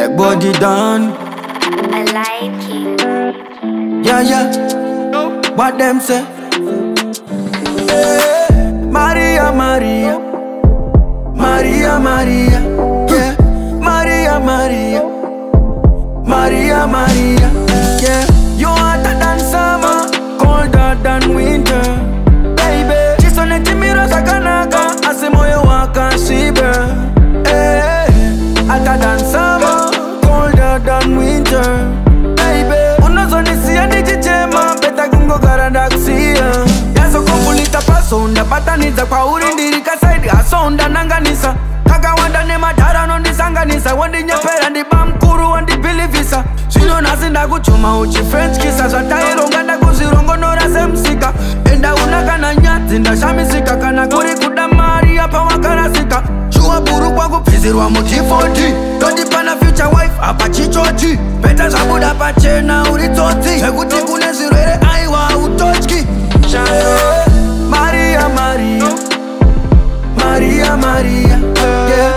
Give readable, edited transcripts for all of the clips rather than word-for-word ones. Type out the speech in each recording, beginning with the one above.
BlaqBoiTheDon. AlliedKings. Yeah. What them say? Maria. Yeah. Maria. Yeah. You hotter than summer, colder than winter. Baby, chisone timiro sakanaka, asimoyo waka shibe. Hotter than summer, colder than winter. Baby, unozonisia nichichema, beta kungo garadaxia. Yaso kumbulita pasonda, pataniza kwa urindirika saidi asonda nanganisa. Kaka wanda ne madara no ndisanganisa, wandi nyepera ndi bamkuru wandi bilivisa. Sino nasinda kuchuma uchi French kisa, zvataironga ndakuzirongo nora semsika. Enda unakana nyati ndashamisika, kana kuri kuda mari apa wakarasika. Chua buru kwa kupizirwa muti 40, todi pana future wife apa chichochi. Peta zabuda pachena uritoti, sekuti kune zirwere aiwa utochki. Maria. Yeah.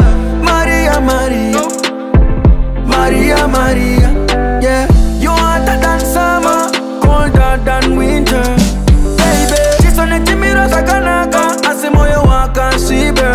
Maria. Yeah. You hotter than summer, colder than winter. Baby, chisone timiro sakanaka, asimoyo waka shibe.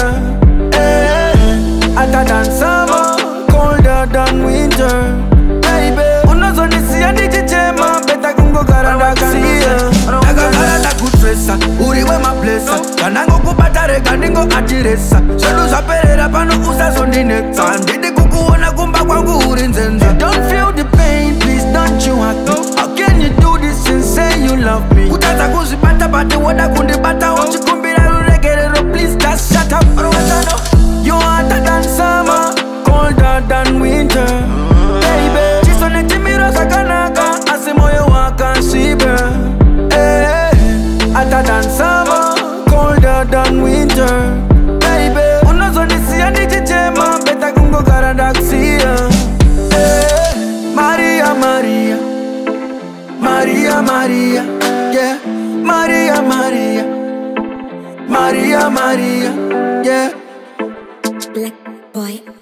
Hotter than summer, colder than winter. Baby, unozonisia ndichichema, beta kungo garadaxia. Naga kutresa, uriwe maplesa. Kanango kubatareka ningo atiresa. Shedu zaperera pano usazondinetsa. Ndidi kukuona kumba kwangu urinzenza. You don't feel the pain, please don't you hurt me. How can you do this and say you love me? Kutata kuzibata bati wada kundibata. Uchikumbira ruregerero, please just shut up. You hotter than summer, colder than winter. Baby, chisone timiro sakanaka, asimoyo waka shibe. Hotter than summer, colder than winter. Baby, unozonisia ndichichema, beta kungo garadaxia. Maria. Yeah. Maria. Yeah. Black boy.